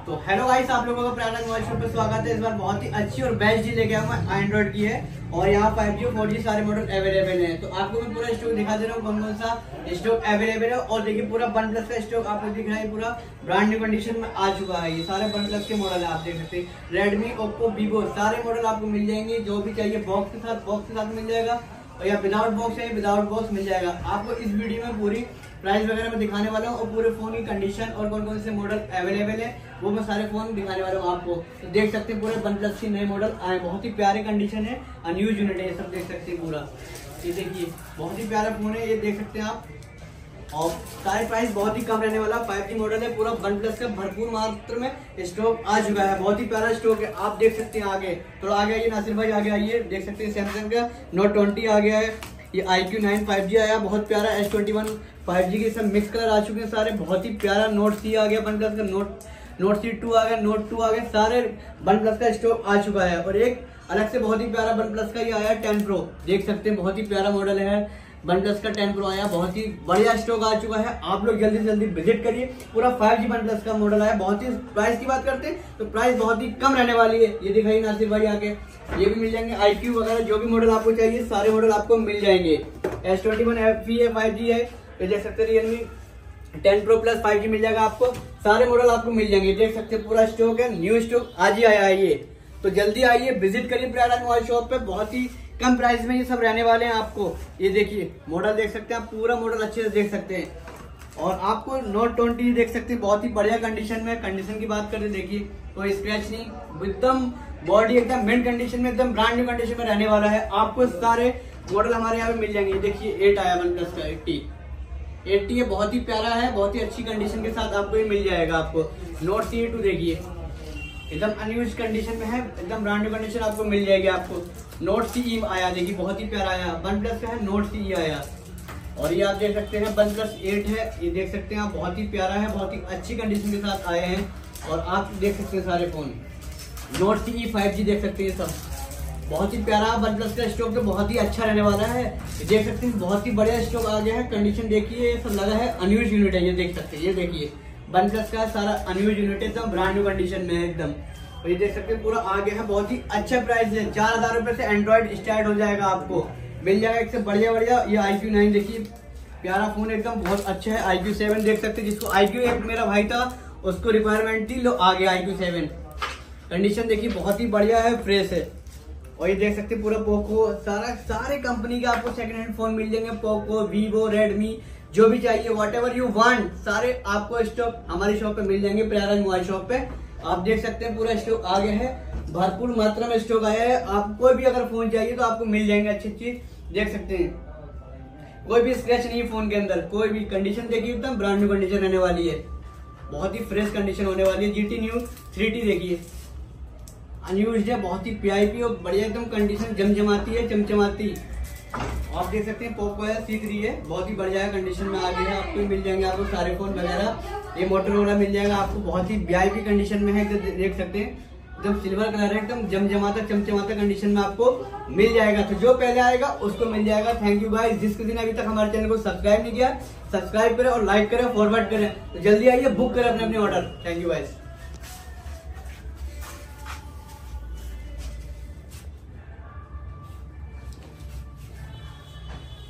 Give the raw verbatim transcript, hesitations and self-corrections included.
तो hello guys, आप लोगों का प्राणा मोबाइल शॉप पे स्वागत है। इस बार बहुत ही अच्छी और बेस्ट डील लेके आया हूँ एंड्रॉइड की है और यहाँ फाइव जी और फोर जी सारे मॉडल अवेलेबल हैं। तो आपको मैं पूरा स्टॉक दिखा दे रहा हूँ कौन कौन सा स्टॉक अवेलेबल है। और देखिए पूरा वन प्लस का स्टॉक आपको दिख रहा है, पूरा ब्रांड न्यू कंडीशन में आ चुका है। ये सारे वन प्लस के मॉडल है, आप देख सकते हैं। रेडमी, ओप्पो, वीवो सारे मॉडल आपको मिल जाएंगे। जो भी चाहिए बॉक्स के साथ बॉक्स के साथ मिल जाएगा और या विदाउट बॉक्स चाहिए विदाउट बॉक्स मिल जाएगा। आपको इस वीडियो में पूरी प्राइस वगैरह मैं दिखाने वाला हूँ और पूरे फोन की कंडीशन और कौन कौन से मॉडल अवेलेबल है वो मैं सारे फोन दिखाने वाला हूँ आपको। तो देख सकते हैं पूरे वन प्लस के नए मॉडल आए, बहुत ही प्यारे कंडीशन है, अनयूज यूनिट है, ये सब देख सकते हैं पूरा। ये देखिए बहुत ही प्यारा फोन है, ये देख सकते हैं आप। और सारे प्राइस बहुत ही कम रहने वाला, फाइव जी मॉडल है, पूरा वन प्लस का भरपूर मात्रा में स्टॉक आ चुका है। बहुत ही प्यारा स्टॉक है, आप देख सकते हैं। आगे थोड़ा आगे आइए नासिर भाई, आगे आइए। देख सकते हैं सैमसंग का नोट ट्वेंटी आ गया है, ये I Q nine five G आया, बहुत प्यारा। S twenty one five G के सब मिक्स कलर आ चुके हैं सारे, बहुत ही प्यारा। नोट सी आ गया वन प्लस का, नोट नोट सी टू आ गया, नोट टू आ गया, सारे वन प्लस का स्टॉक आ चुका है। और एक अलग से बहुत ही प्यारा वन प्लस का ये आया टेन प्रो, देख सकते हैं बहुत ही प्यारा मॉडल है वन प्लस का टेन प्रो आया, बहुत ही बढ़िया स्टॉक आ चुका है। आप लोग जल्दी से जल्दी विजिट करिए, पूरा फाइव जी वन प्लस का मॉडल आया। बहुत ही प्राइस की बात करते हैं तो प्राइस बहुत ही कम रहने वाली है। ये दिखाइए नासिर भाई आके, ये भी मिल जाएंगे। आई क्यू वगैरह जो भी मॉडल आपको चाहिए सारे मॉडल आपको मिल जाएंगे। एस ट्वेंटी वन एफ है, फाइव जी है, ये देख सकते हैं। Realme ten pro plus five G मिल जाएगा आपको, सारे मॉडल आपको मिल जाएंगे। देख सकते हैं पूरा स्टॉक है, न्यू स्टॉक आज ही आया है ये। तो जल्दी आइए, विजिट करिए प्राणा मोबाइल शॉप पे, बहुत ही कम प्राइस में ये सब रहने वाले हैं आपको। ये देखिए मॉडल देख सकते हैं आप, पूरा मॉडल अच्छे से देख सकते हैं। और आपको नोट ट्वेंटी देख सकते हैं, बहुत ही बढ़िया कंडीशन में। कंडीशन की बात करें देखिए, कोई स्क्रैच नहीं, एकदम बॉडी एकदम मिंट कंडीशन में, एकदम ब्रांड न्यू कंडीशन में रहने वाला है। आपको सारे मॉडल हमारे यहाँ पे मिल जाएंगे। देखिए एट आया वन प्लस का, एट्टी एट्टी ये बहुत ही प्यारा है, बहुत ही अच्छी कंडीशन के साथ आपको ये मिल जाएगा। आपको नोट सी टू देखिए एकदम अनयूज कंडीशन में है, एकदम ब्रांड न्यू कंडीशन आपको मिल जाएगी। आपको नोट सी आया, देखिए बहुत ही प्यारा आया, वन प्लस का है, नोट सी आया। और ये आप देख सकते हैं वन प्लस एट है, ये देख सकते हैं आप, बहुत ही प्यारा है, बहुत ही अच्छी कंडीशन के साथ आए हैं। और आप देख सकते हैं सारे phone Nord CE five G देख सकते हैं, सब बहुत ही प्यारा। वन प्लस का स्टॉक तो बहुत ही अच्छा रहने वाला है, देख सकते हैं बहुत ही बढ़िया स्टॉक आ गया है। कंडीशन देखिए, सब लगा है अनयूज यूनिट है, ये देख सकते हैं। ये देखिए वन प्लस का सारा अनयूज यूनिट है, एकदम ब्रांड न्यू कंडीशन में है एकदम। और ये देख सकते हैं पूरा आ गया है, बहुत ही अच्छा प्राइस है। चार हजार रुपए से एंड्रॉइड स्टार्ट हो जाएगा, आपको मिल जाएगा एक से बढ़िया बढ़िया। ये आई क्यू नाइन देखिए प्यारा फोन एकदम बहुत अच्छा है। आई क्यू सेवन देख सकते हैं, जिसको आई क्यू एट मेरा भाई था उसको रिक्वायरमेंट थी, लो आ गया आई क्यू सेवन। कंडीशन देखिए बहुत ही बढ़िया है, फ्रेश है। और ये देख सकते हैं पूरा पोको, सारा सारे कंपनी के आपको सेकंड हैंड फोन मिल जाएंगे। पोको, वीवो, रेडमी, जो भी चाहिए व्हाट एवर यू वांट, सारे आपको स्टॉक हमारी शॉप पे मिल जाएंगे, प्राणा मोबाइल शॉप पे। आप देख सकते हैं पूरा स्टॉक आ गया है, भरपूर मात्रा में स्टॉक आया है। आप कोई भी अगर फोन चाहिए तो आपको मिल जाएंगे अच्छी अच्छी, देख सकते हैं। कोई भी स्क्रैच नहीं है फोन के अंदर, कोई भी। कंडीशन देखिए एकदम ब्रांड न्यू कंडीशन रहने वाली है, बहुत ही फ्रेश कंडीशन होने वाली है। जीटी न्यू थ्री टी देखिए अनयूज्ड है, बहुत ही पीआईपी और बढ़िया एकदम कंडीशन जमजमाती है, चमचमाती। आप देख सकते हैं पोको है, सी थ्री है, बहुत ही बढ़िया कंडीशन में आ गया है। आपको मिल जाएंगे आपको सारे फोन वगैरह। ये मोटोरोला मिल जाएगा आपको, बहुत ही वीआईपी कंडीशन में है, देख सकते हैं एकदम सिल्वर कलर है, एकदम जमजमाता चमचमाता कंडीशन में आपको मिल जाएगा। तो जो पहले आएगा उसको मिल जाएगा। थैंक यू गाइस, जिस किसी ने अभी तक हमारे चैनल को सब्सक्राइब नहीं किया, सब्सक्राइब करें और लाइक करें, फॉरवर्ड करें। तो जल्दी आइए, बुक करें अपने अपने ऑर्डर। Thank you guys.